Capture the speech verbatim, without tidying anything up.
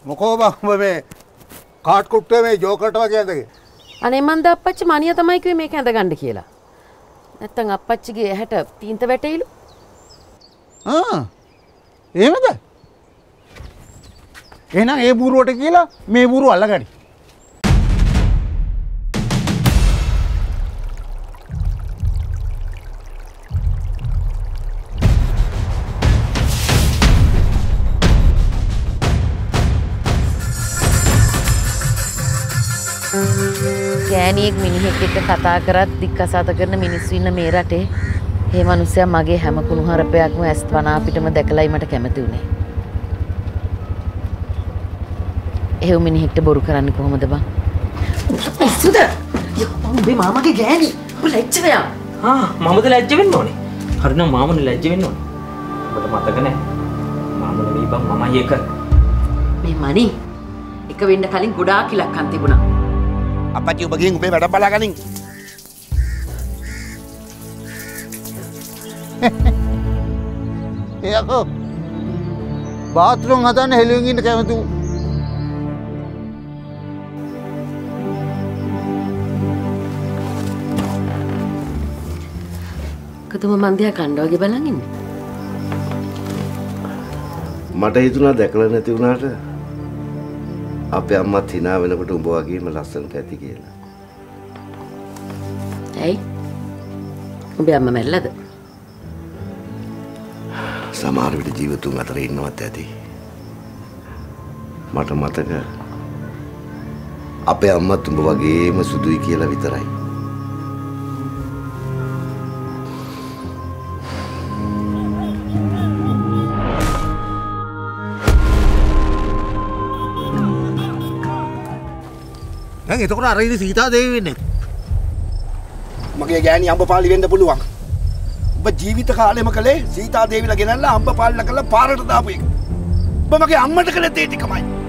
මොකෝ බං මේ කාට් කුට්ටුවේ මේ ජෝකර්ට වගේ ඇඳගෙන. අනේ මන්ද අප්පච්චි මනියා තමයි කිව්වේ මේක ඇඳගන්න කියලා. නැත්තම් අප්පච්චිගේ ඇහැට තීන්ත වැටෙයිලු. ආ. එහෙමද? එහෙනම් ඒ බූරුවට කියලා මේ බූරුව අල්ලගනි. ගෑණියෙක් මිනිහෙක් එක්ක කතා කරත් දික්කසාත කරන මිනිස්සු ඉන්න මේ රටේ මේ මිනිස්සයා මගේ හැම කුණුහරුපයක්ම ඇස් වනා පිටම දැකලායි මට කැමති උනේ. එහෙව් මිනිහෙක්ට බොරු කරන්නේ කොහොමද බං? පිස්සුද? උඹේ මාමගේ ගෑණි. උඹ ලැජ්ජ වෙලා. ආ මමද ලැජ්ජ වෙන්න ඕනේ. හරිනම් මාමනේ ලැජ්ජ වෙන්න ඕනේ. ඔබට මතක නැහැ. මාම නෙවෙයි බං මමයි එක. මේ මණි එක වෙන්න කලින් ගොඩාක් ඉලක්කම් තිබුණා. අපච්චි ඔබ ගිහින් උඹේ වැඩ බලාගනින්. එයකෝ බාත්රූම් හදන්න හෙළුවෙන් ඉන්න කැමතු. කතුම මන්දියා කණ්ඩ වගේ බලන් ඉන්නේ. මට හිතුණා දැකලා නැති වුණාට අපේ අම්මත් hina වෙනකොට උඹ වගේම ලස්සනට ඇති කියලා. ඇයි? උඹේ අම්මා මැරිලාද? සමහර විට ජීවිතුන් අතර ඉන්නවත් ඇති. මට මතක අපේ අම්මත් උඹ වගේම සුදුයි කියලා විතරයි. දැන් එතකොට අර ඉන්නේ සීතා දේවී වෙන්නේ. මගේ ගෑණි අඹපාලි වෙන්න පුළුවන්. ඔබ ජීවිත කාලෙම කලේ සීතා දේවිලා ගෙනල්ලා අඹපාලිලා කරලා පාරට දාපු එක. ඔබ මගේ අම්මට කළ දේ ටිකමයි.